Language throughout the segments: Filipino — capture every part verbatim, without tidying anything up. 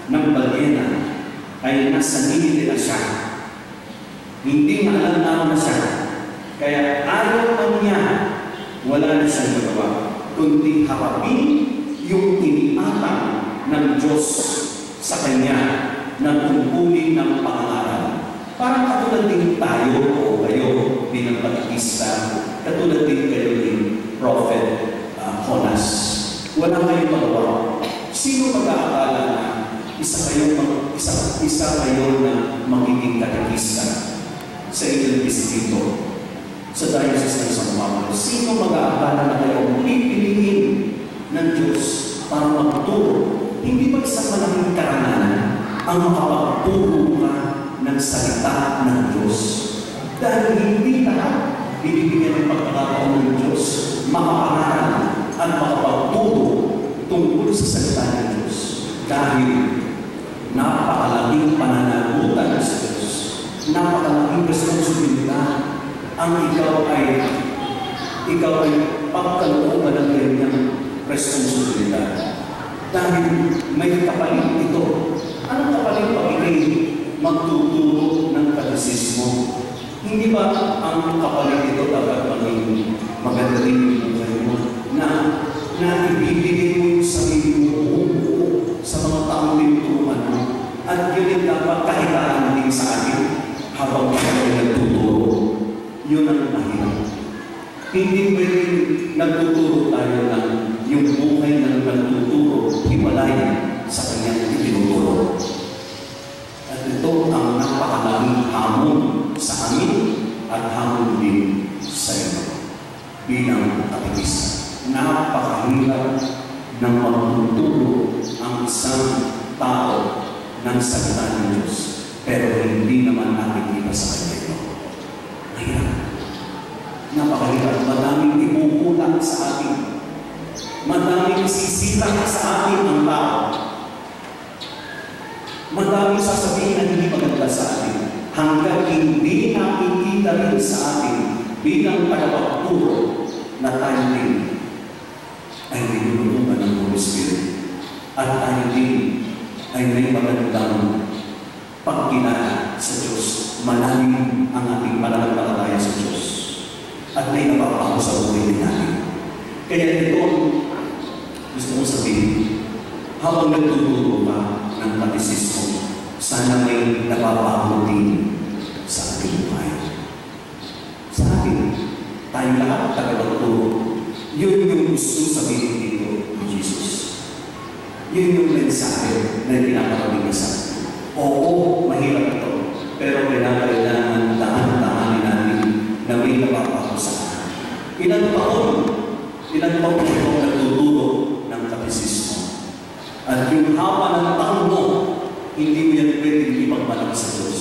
ng balyena ay nasa nilid na siya. Hindi na alam na na siya. Kaya ayaw man niya, wala na siyang magawa, kundi harapin yung iniatang ng Diyos sa kanya na tungkulin ng pangaral. Parang katulad din tayo o kayo bilang Batista, katulad din kayo din Prophet uh, Jonas. Wala kayong magawa. Sino mag-aakala na isa kayo, isa, isa kayo na magiging katekista sa inyong distrito, sa Diocese ng San Pablo? Sino mag-aakala na kayo pipiliin ng Diyos para magturo? Hindi ba isang malaking karangalan ang makapagturo ka ng salita ng Diyos? Dahil hindi lahat binibigyan ng pagkakataon ng Diyos makapanaral at makapagturo tungkol sa salita ng Diyos. Dahil napakalaking pananagutan sa Diyos, napakalaking responsibilidad ang ikaw ay ikaw ay pagkalooban ng kanyang responsibilidad. Dahil may kapalit ito. Anong kapalit pag ikay magtuturo ng katesismo? Hindi ba ang kapalit ito dapat maging maganda rin yung buhay mo na na ibibigay mo yung sarili mo buo sa mga taong tinuturuan mo, at yun yung dapat kahilaan din sa atin habang tayo nagtuturo. Yun ang mahirap. Hindi pwedeng nagtuturo tayo ng yung buhay ng nagtuturo hiwalay sa kanyang itinuturo. At ito ang napakalaking hamon sa amin at hamon din sa iyo bilang katekista. Napakahirap ng magtuturo ang isang tao ng salita ng Diyos, pero hindi naman nakikita sa kanya ito. Mahirap. Napakahirap. Madaming ipukulang sa atin. Madaming sisilang sa atin ang tao. Madaming sasabihin na hindi maganda sa atin. Hanggang hindi nakikita rin sa atin bilang tagapagturo na tayo din ay binulungan ng Holy Spirit. At tayo din ay may magandang pagkinala sa Diyos. Malalim ang ating pananampalataya sa Diyos. At may napapaho sa buhay natin. Kaya ito, gusto kong sabihin, habang nagtuturo ka ng katekismo, sana may napapaho din sa ating buhay. Sa atin, tayo lahat tagapagturo. Yun yung gusto sabihin dito ni Jesus. Yun yung mensahe na pinapakabigay sa atin. Oo, mahirap ito. Pero kailangan dahan-dahanin natin na may napapaho sa atin. Ilang taon, ilang taon ito nagtuturo ng katekismo. At yung haba ng taon mo, hindi mo yan pwedeng ipagmalaki sa Diyos.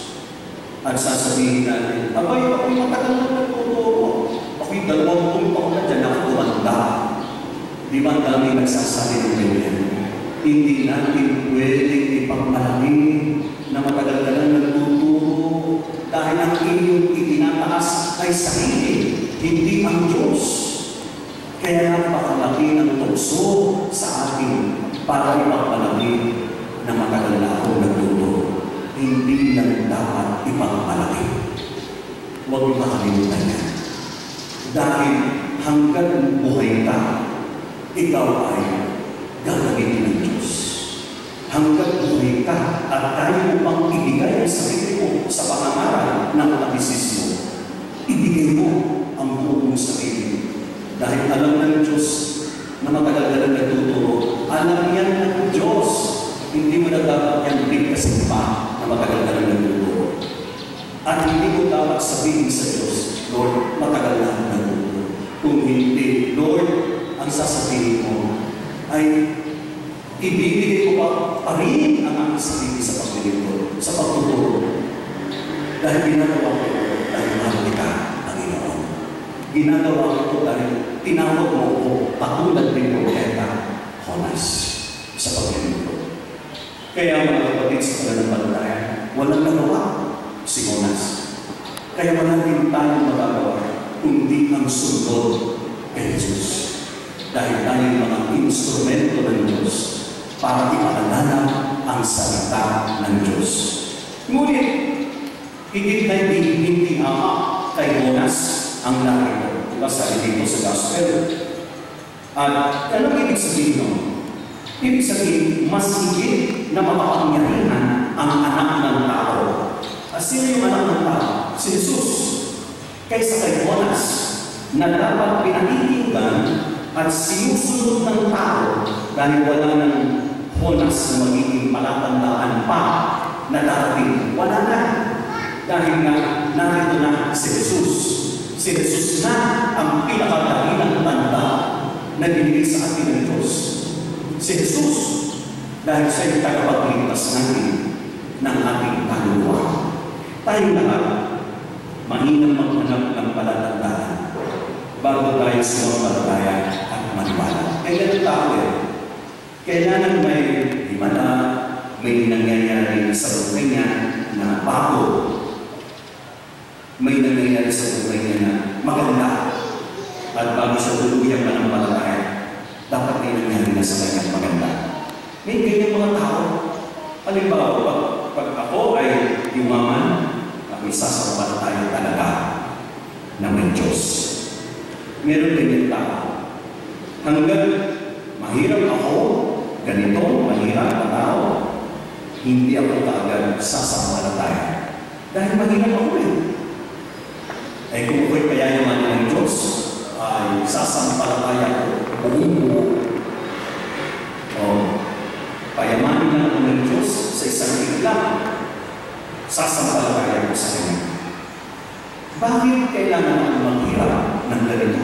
At sasabihin natin, abay, ako'y matagal na nagtuturo. Ako'y dalawang pong taon na dyan, ako tumanda. Di ba ang dami nagsasabi ng ganyan? Hindi natin pwedeng ipagmalaki na matagal ka lang nagtuturo dahil ang inyong itinataas ay sarili, hindi ang Diyos. Kaya napakalaki ng tukso sa atin para ipagmalaki na matagal na ako nagtuturo. Hindi lang dapat ipagmalaki. Huwag mo makalimutan yan. Dahil hanggang buhay ka, ikaw ay gagamitin ng Diyos. Hanggang buhay ka at tayo mo pang ibigay ang sarili mo sa pangangaral ng katekismo, ibigay mo ang buong sarili. Dahil alam ng Diyos na matagal ka lang nagtuturo. Alam yan ng Diyos. Hindi mo na dapat yan bigkasin pa na matagal ka lang nagtuturo. At hindi mo dapat sabihin sa Diyos, Lord, matagal na nagtuturo. Kung hindi, Lord, ang sasabihin mo ay ibibigay ko pa, pa rin ang aking sarili sa paglilingkod, sa pagtuturo. Dahil ginagawa ko ito dahil mahal kita, Panginoon. Ginagawa ko ito dahil tinawag mo ko katulad ng Propeta Jonas sa paglilingkod. Kaya mga kapatid sa pananampalataya, walang nagawa si Jonas. Kaya wala din tayong magagawa kundi ang sundod kay Jesus. Dahil tayo mga instrumento ng Diyos para ipaalala ang ang salita ng Diyos. Ngunit, higit na hindi hindi ama kay Jonas ang narito. Diba sabi dito sa Gospel? At anong ibig sabihin nun? Ibig sabihin, mas higit na makapangyarihan ang anak ng tao. At sino yung anak ng tao? Si Jesus. Kaysa kay Jonas, na dapat pinakikinggan at sinusunod ng tao dahil wala ng Jonas na magiging palatandaan pa na darating. Wala na. Dahil nga, narito na si Jesus. Si Jesus na ang pinakadahilang tanda na binigay sa atin ng Diyos. Si Jesus, dahil siya yung tagapagligtas natin ng ating kaluluwa. Tayong lahat, mainam maghanap ng palatandaan bago tayo sumampalataya at maniwala. Kaya ganun tao eh. Kailangan may himala, may nangyayari sa buhay niya na bago. May nangyayari sa buhay niya na maganda. At bago siya tuluyang manampalataya, dapat may nangyayari na sa kanyang maganda. May ganyan mga tao. Halimbawa, pag, pag ako ay yumaman, ako isasampalataya talaga na may Diyos. Meron ganyan tao. Hanggang mahirap ako, ganito, mahirap na tao, hindi ako kaagad sasampalataya. Dahil mahirap ako eh. Eh kung ako'y payayaman ng Diyos, ay sasampalataya ko buong buo. O, payamanin na ako ng Diyos sa isang biglang, sasampalataya ko sa Kanya. Bakit kailangan ako maghirap ng ganito?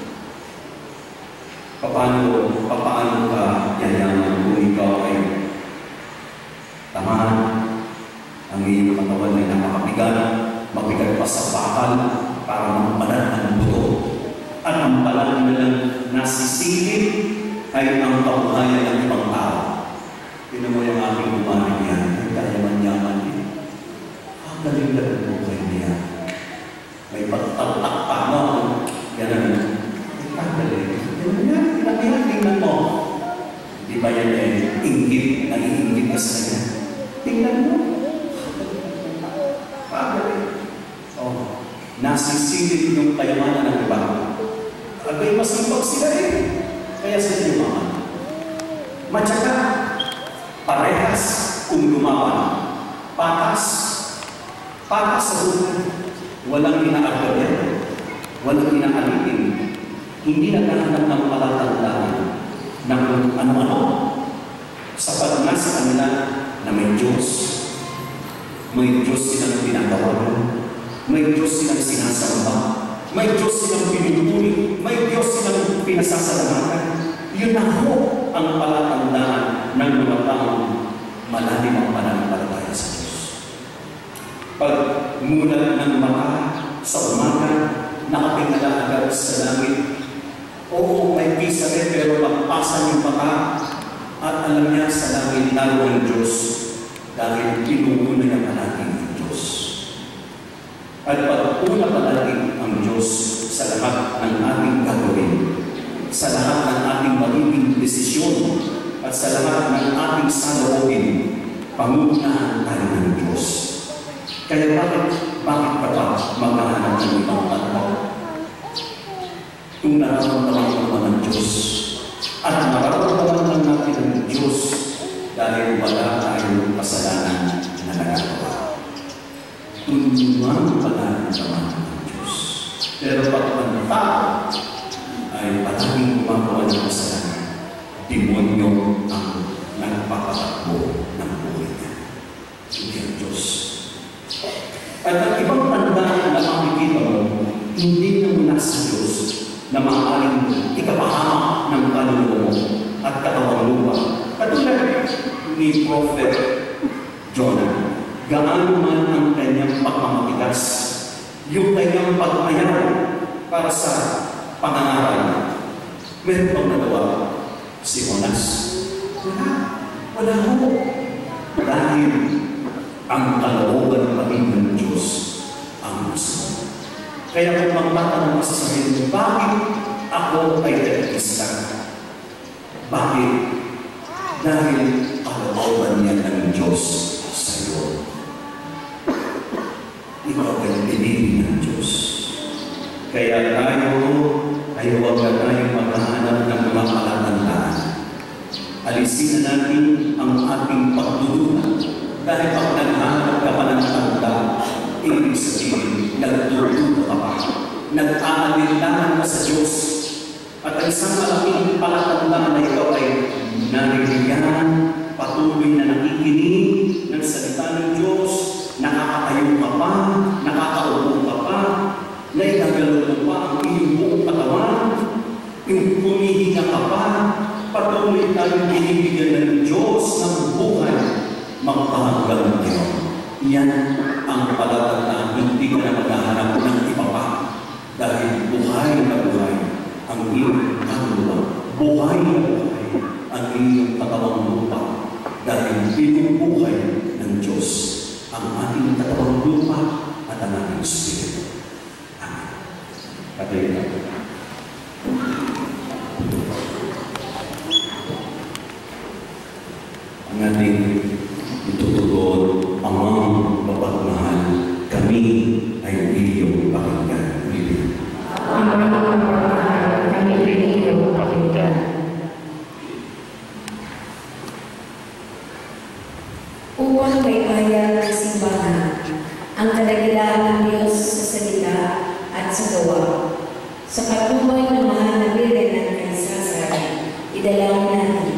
Paano, paano ka yayaman kung ikaw ay tamaan, ang iyong katawan ay napakabigat, mabigat pa sa bakal para mampalan ng buto. At ang palang nilang nasisilip ay ang kabuhayan ng ibang tao. Tinan mo yung aking umaring yan, ay kayaman-yaman din. Ang galing-galing mo kayo niya. May pagtatak pa mo. Yan ang nagkagaling. Yan yan, pinakailan, tingnan mo. Di ba yan eh, inggit, nag-iinggit ka sa kanya. Tingnan mo. Pagaling. Oh, nasisilip yung kayamanan ng iba. Abay, masipag sila eh. Kaya sila yung mga. Matsaka, parehas kung lumaban. Patas. Patas sa buhay. Walang inaagad yan. Walang inaalipin. Hindi naghahanap ng palatandaan ng ano-ano. Sapat nga sa kanila na may Diyos. May Diyos silang pinagawalan. May Diyos silang sinasamba. May Diyos silang pinutuli. May Diyos silang pinasasalamatan. Yun na ho ang palatandaan ng mga taong malalim ang pananampalataya sa Diyos. Pag mula ng mata sa umaga, nakatingala agad sa langit. Oo, may pisa rin, pero magpasan yung mata at alam niya sa langit lalo ng Diyos dahil pinuna niya palagi ang Diyos. At pag una palagi ang Diyos sa lahat ng ating gagawin, sa lahat ng ating magiging desisyon, at sa lahat ng ating saloobin, pangunahan tayo ng Diyos. Kaya bakit, bakit pa ba maghahanap ng ibang tanda? Kung nararamdaman naman ng Diyos, at nararamdaman lang natin ng Diyos dahil wala tayong kasalanan na nagagawa. Tuntungan pa natin naman ng Diyos. Pero pag ang tao ay palaging gumagawa ng kasalanan, demonyo ang nagpapatakbo ng buhay niya. Hindi ang Diyos. At ang ibang tanda na makikita mo, hindi na mula sa Diyos na maaaring ikapahamak ng kaluluwa mo at katawang lupa. Katulad ni Prophet Jonah, gaano man ang kanyang pagmamatigas, yung kanyang pag-ayaw para sa pangangaral, meron bang nagawa si Jonas? Wala. Wala ho. Dahil ang kalooban maging ng Diyos ang gusto. Kaya kung magtatanong ka sa sarili mo, bakit ako ay nag-isa? Bakit? Dahil kalooban niya ng Kaya tayo ay huwag na tayong maghahanap ng mga palatandaan. Alisin na natin ang ating pagdududa dahil pag naghahanap ka pa ng tanda, ibig sabihin, nagdududa ka pa. Nag-aalinlangan ka sa Diyos. At ang isang malaking palatandaan na ikaw ay naririyan, patuloy na nakikinig ng salita ng Diyos, nakakatayo ka pa, nakakaupo ka pa, naigagalaw mo pa ang iyong buong katawan, humihinga ka pa, patuloy tayong binibigyan ng Diyos ng buhay, magpahanggang ngayon. Yan ang palatandaan, hindi ka na maghahanap ng iba pa, dahil buhay na buhay ang iyong kaluluwa, buhay na buhay ang iyong katawang lupa, dahil binubuhay ng Diyos ang ating katawang lupa at ang ating Espiritu. Amen. Patayin natin. Ang ating itutugon, Amang mapagmahal, kami ay iyong pakinggan. Amang mapagmahal, kami ay iyong pakinggan. Upang kaibayan ng simbahan ang kadakilaan ng Diyos sa salita at sa gawa, sa patnubay ng mahal na Birhen ng Kaisasay, idalangin natin.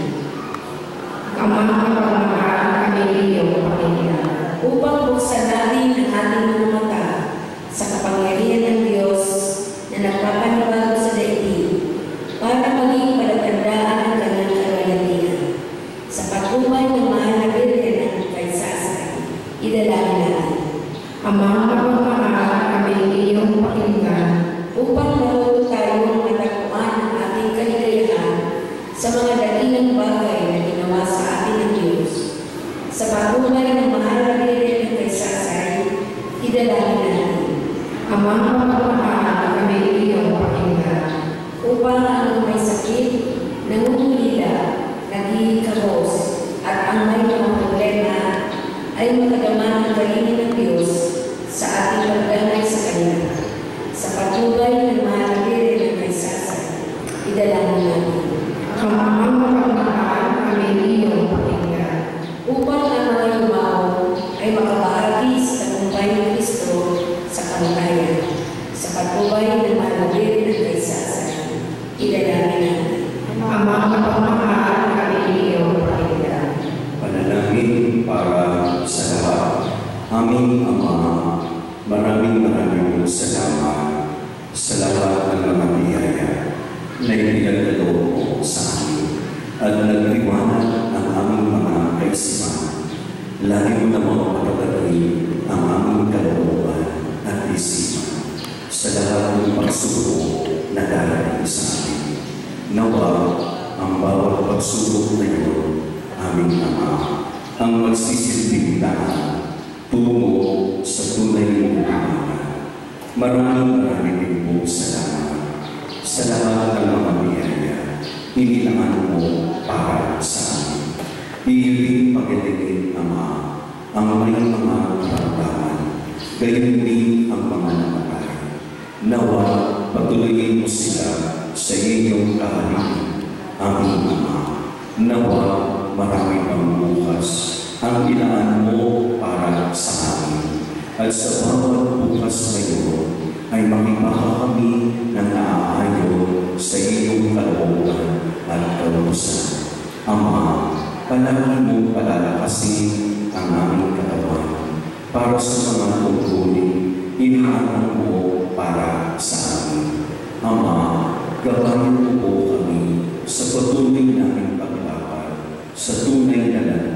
Amang mapagmahal, kami ay iyong pakinggan. Upang buksan natin ang ating mga mata sa kapangyarihan ng Diyos na nagpapanibago sa daigdig, para maging palatandaan ang kanyang kaluwalhatian. Sa patnubay ng mahal na Birhen ng Kaisasay, idalangin natin. Amang mapagmahal, kami ay iyong pakinggan. Upang maluto tayong natagpuan ang ating kaligayahan sa mga dakilang bagay na ginawa sa atin ng Diyos. Sa patnubay ng mahal na Birhen ng Kaisasay, idalangin natin. Amang mapagmahal, kami ay iyong pakinggan. Upang ang may sakit, nangungulila, naghihikabos, at ang may mga problema ay makadama ng galingan ng Diyos sa ating pagdanay sa Kanya. Sa patnubay ng mahal na Birhen ng Kaisasay, idalangin natin. Amang mapagmahal, kami ay iyong pakinggan. Upang ang mga yumao ay makabahagi sa tagumpay ng Kristo sa kamatayan. Sa patnubay ng mahal na Birhen ng Kaisasay, idalangin natin. Amang mapagmahal, kami ay iyong pakinggan. Panalangin para sa lahat. Aming Ama, maraming maraming salamat sa lahat ng mga biyaya na ipinagkaloob mo sa amin at nagliwanag ang aming mga kaisipan. Lagi mo namang patatagin ang aming kalooban at isipan sa lahat ng pagsubok na darating sa amin. Nawa ang bawat pagsubok na iyon, aming Ama, ang magsisilbing daan tungo sa tunay mong pamahalaan. Maraming maraming din po salamat sa lahat ng mga biyaya inilaan mo para sa amin. Iyon pagdating, Ama, ang may mga karamdaman, gayon din ang mga namatay. Nawa patuloyin mo sila sa iyong kaharian, aming Ama. Nawa marami pang bukas ang ilaan mo para sa amin. At sa bawat bukas ngayon ay makipaka kami ng naaayon sa iyong kalooban at kalusan. Ama, palagi mong palalakasin ang aming katawan para sa mga tungkulin inilaan mo para sa amin. Ama, gabayan mo po kami sa patuloy naming paglakad sa tunay na